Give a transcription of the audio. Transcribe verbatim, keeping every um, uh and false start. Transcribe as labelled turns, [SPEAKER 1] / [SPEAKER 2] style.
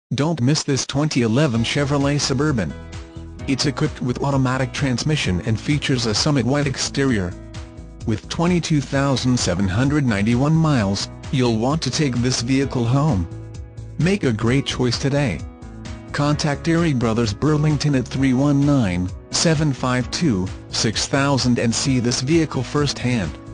[SPEAKER 1] Don't miss this twenty eleven Chevrolet Suburban. It's equipped with automatic transmission and features a Summit White exterior. With twenty-two thousand seven hundred ninety-one miles, you'll want to take this vehicle home. Make a great choice today. Contact Erie Brothers Burlington at three one nine, seven five two, six thousand and see this vehicle firsthand.